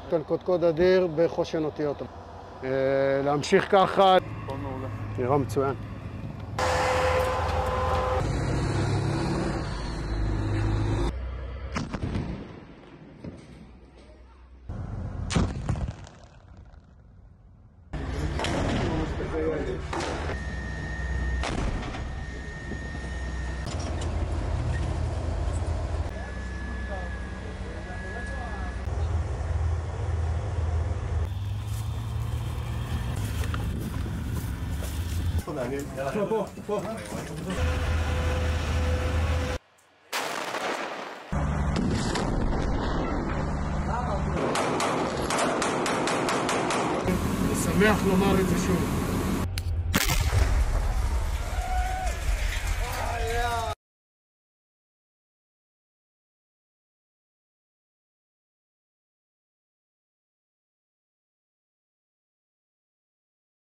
נותן קודקוד אדיר בחושן אותיות. להמשיך ככה. נראה מצוין. פה. אני שמח לומר את זה שוב.